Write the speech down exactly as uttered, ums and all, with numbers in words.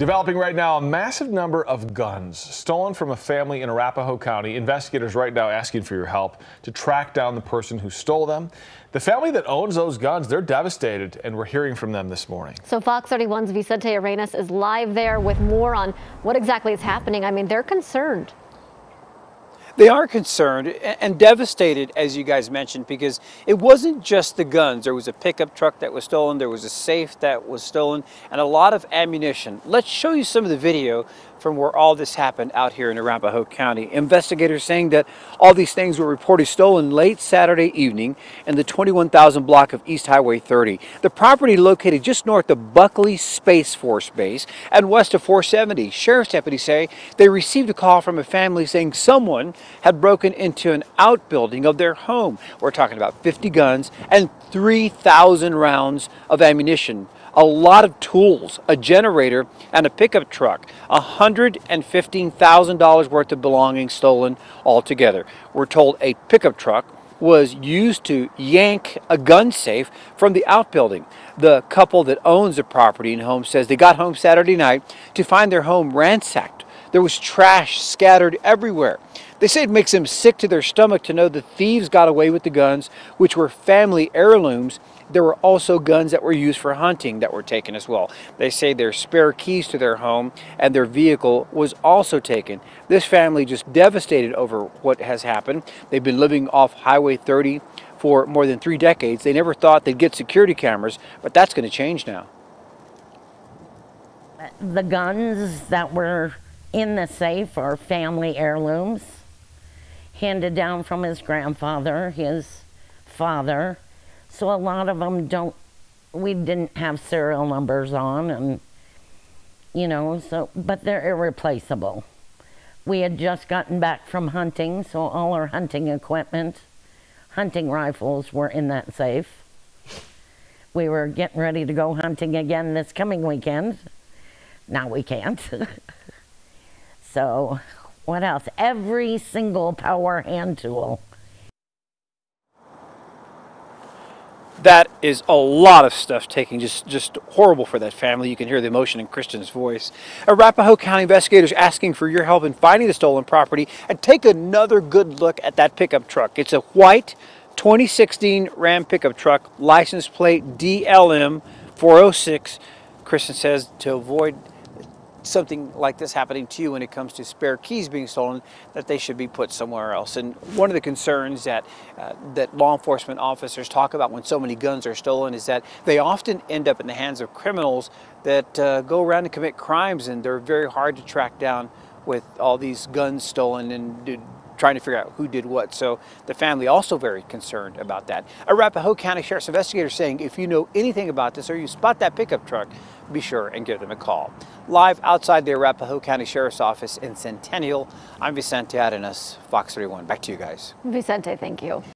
Developing right now, a massive number of guns stolen from a family in Arapahoe County. Investigators right now asking for your help to track down the person who stole them. The family that owns those guns, they're devastated, and we're hearing from them this morning. So Fox thirty-one's Vicente Arenas is live there with more on what exactly is happening. I mean, they're concerned. They are concerned and devastated, as you guys mentioned, because it wasn't just the guns. There was a pickup truck that was stolen, there was a safe that was stolen, and a lot of ammunition. Let's show you some of the video from where all this happened out here in Arapahoe County. Investigators saying that all these things were reported stolen late Saturday evening in the twenty-one thousand block of East Highway thirty. The property located just north of Buckley Space Force Base and west of four seventy. Sheriff's deputies say they received a call from a family saying someone had broken into an outbuilding of their home. We're talking about fifty guns and three thousand rounds of ammunition. A lot of tools, a generator, and a pickup truck. one hundred fifteen thousand dollars worth of belongings stolen altogether. We're told a pickup truck was used to yank a gun safe from the outbuilding. The couple that owns the property and home says they got home Saturday night to find their home ransacked. There was trash scattered everywhere. They say it makes them sick to their stomach to know the thieves got away with the guns, which were family heirlooms. There were also guns that were used for hunting that were taken as well. They say their spare keys to their home and their vehicle was also taken. This family just devastated over what has happened. They've been living off Highway thirty for more than three decades. They never thought they'd get security cameras, but that's going to change now. The guns that were in the safe are family heirlooms, handed down from his grandfather, his father. So a lot of them don't, we didn't have serial numbers on, and, you know, so, but they're irreplaceable. We had just gotten back from hunting, so all our hunting equipment, hunting rifles were in that safe. We were getting ready to go hunting again this coming weekend. Now we can't. So, what else? Every single power hand tool. That is a lot of stuff taking, just, just horrible for that family. You can hear the emotion in Kristen's voice. Arapahoe County investigators asking for your help in finding the stolen property, and take another good look at that pickup truck. It's a white twenty sixteen Ram pickup truck, license plate D L M four oh six. Kristen says to avoid something like this happening to you when it comes to spare keys being stolen, that they should be put somewhere else. And one of the concerns that uh, that law enforcement officers talk about when so many guns are stolen is that they often end up in the hands of criminals that uh, go around and commit crimes, and they're very hard to track down with all these guns stolen and do, trying to figure out who did what. So the family also very concerned about that. Arapahoe County Sheriff's investigators saying if you know anything about this or you spot that pickup truck, be sure and give them a call. Live outside the Arapahoe County Sheriff's Office in Centennial, I'm Vicente Arenas, Fox thirty-one. Back to you guys. Vicente, thank you.